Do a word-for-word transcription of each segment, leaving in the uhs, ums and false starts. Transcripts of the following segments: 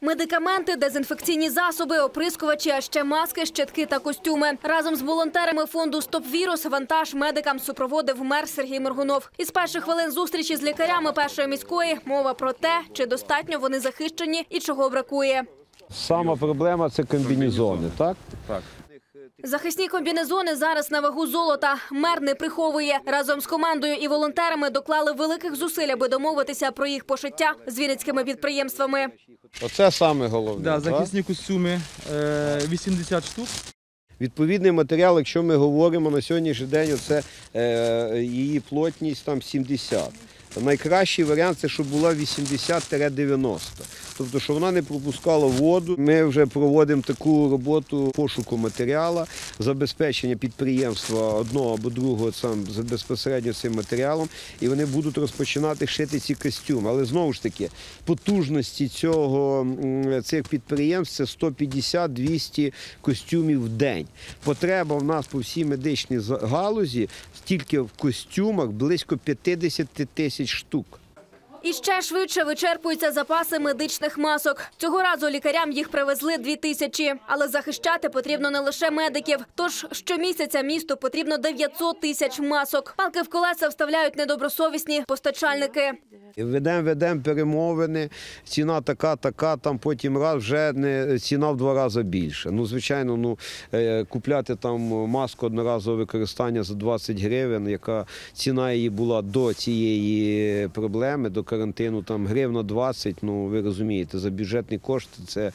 Медикаменти, дезінфекційні засоби, оприскувачі, а ще маски, щитки та костюми. Разом з волонтерами фонду «Стоп вірус» вантаж медикам супроводив мер Сергій Моргунов. Із перших хвилин зустрічі з лікарями першої міської мова про те, чи достатньо вони захищені і чого бракує. Сама проблема – це комбінезони, так? Так. Захисні комбінезони зараз на вагу золота. Мер не приховує. Разом з командою і волонтерами доклали великих зусиль, аби домовитися про їх пошиття з вінницькими підприємствами. Оце саме головне. Да, захисні костюми вісімдесят штук. Відповідний матеріал, якщо ми говоримо на сьогоднішній день, це е, її плотність там сімдесят. Найкращий варіант – це щоб була вісімдесят дев'яносто. Тобто, щоб вона не пропускала воду. Ми вже проводимо таку роботу пошуку матеріалу, забезпечення підприємства одного або другого сам безпосередньо цим матеріалом, і вони будуть розпочинати шити ці костюми. Але знову ж таки, потужності цього, цих підприємств – це сто п'ятдесят - двісті костюмів в день. Потреба в нас по всій медичній галузі тільки в костюмах близько п'ятдесят тисяч штук. І ще швидше вичерпуються запаси медичних масок. Цього разу лікарям їх привезли дві тисячі. Але захищати потрібно не лише медиків. Тож щомісяця місту потрібно дев'ятсот тисяч масок. Палки в колеса вставляють недобросовісні постачальники. Ведемо, ведемо перемовини, ціна така, така, там потім раз вже не, ціна в два рази більше. Ну, звичайно, ну, купляти там маску одноразового використання за двадцять гривень, яка ціна її була до цієї проблеми, до карантину, там гривна двадцять, ну, ви розумієте, за бюджетні кошти це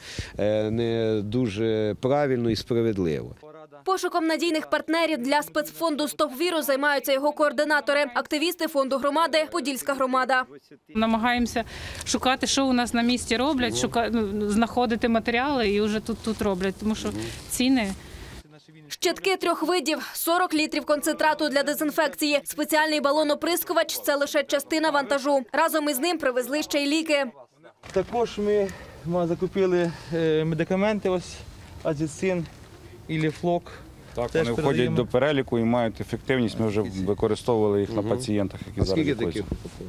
не дуже правильно і справедливо. Пошуком надійних партнерів для спецфонду «Стоп вірус» займаються його координатори, активісти фонду громади «Подільська громада». Намагаємося шукати, що у нас на місці роблять, шукати, знаходити матеріали і вже тут, тут роблять, тому що ціни… Щитки трьох видів, сорок літрів концентрату для дезінфекції, спеціальний балон-оприскувач – це лише частина вантажу. Разом із ним привезли ще й ліки. Також ми, ми закупили медикаменти, ось азіцин і ліфлок. Так, вони входять до переліку і мають ефективність. Ми вже використовували їх на пацієнтах, які зараз знаходяться.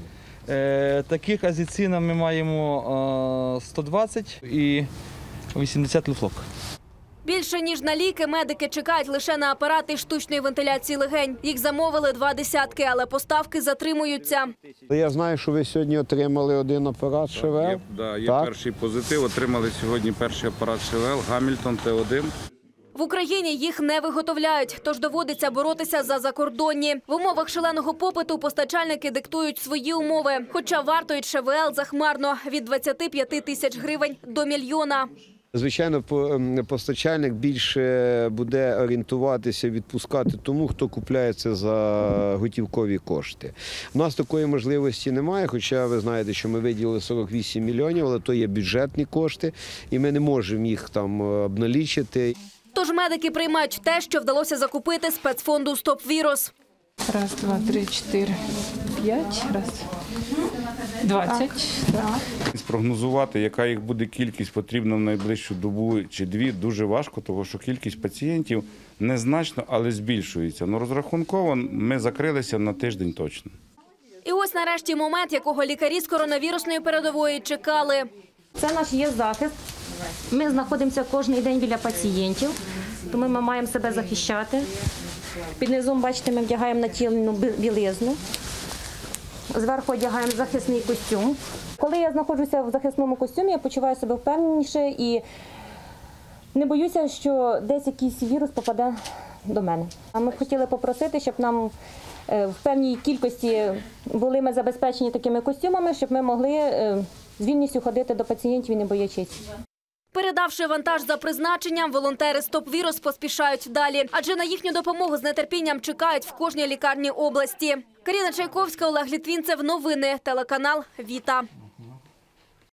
Е, таких азіцина ми маємо е, сто двадцять і вісімдесят ліфлок. Більше ніж на ліки медики чекають лише на апарати штучної вентиляції легень. Їх замовили два десятки, але поставки затримуються. Я знаю, що ви сьогодні отримали один апарат ШВЛ. Є, да, є перший позитив. Отримали сьогодні перший апарат ШВЛ «Гамільтон Т один». В Україні їх не виготовляють, тож доводиться боротися за закордонні. В умовах шаленого попиту постачальники диктують свої умови. Хоча вартують ШВЛ захмарно – від двадцяти п'яти тисяч гривень до мільйона. Звичайно, постачальник більше буде орієнтуватися, відпускати тому, хто купляє це за готівкові кошти. У нас такої можливості немає, хоча ви знаєте, що ми виділили сорок вісім мільйонів, але то є бюджетні кошти, і ми не можемо їх там обналічити. Тож медики приймають те, що вдалося закупити спецфонду «Стоп вірус». Раз, два, три, чотири, п'ять, раз, двадцять. Спрогнозувати, яка їх буде кількість потрібна в найближчу добу чи дві, дуже важко, тому що кількість пацієнтів незначно, але збільшується. Ну, розрахунково ми закрилися на тиждень точно. І ось нарешті момент, якого лікарі з коронавірусної передової чекали. Це наш є захист. Ми знаходимося кожен день біля пацієнтів, тому ми маємо себе захищати. Під низом, бачите, ми вдягаємо натільну білизну. Зверху одягаємо захисний костюм. Коли я знаходжуся в захисному костюмі, я почуваю себе впевненіше і не боюся, що десь якийсь вірус попаде до мене. А ми б хотіли попросити, щоб нам в певній кількості були ми забезпечені такими костюмами, щоб ми могли з вільністю ходити до пацієнтів і не боячись. Передавши вантаж за призначенням, волонтери «Стоп вірус» поспішають далі. Адже на їхню допомогу з нетерпінням чекають в кожній лікарні області. Каріна Чайковська, Олег Літвінцев. Новини. Телеканал «Віта».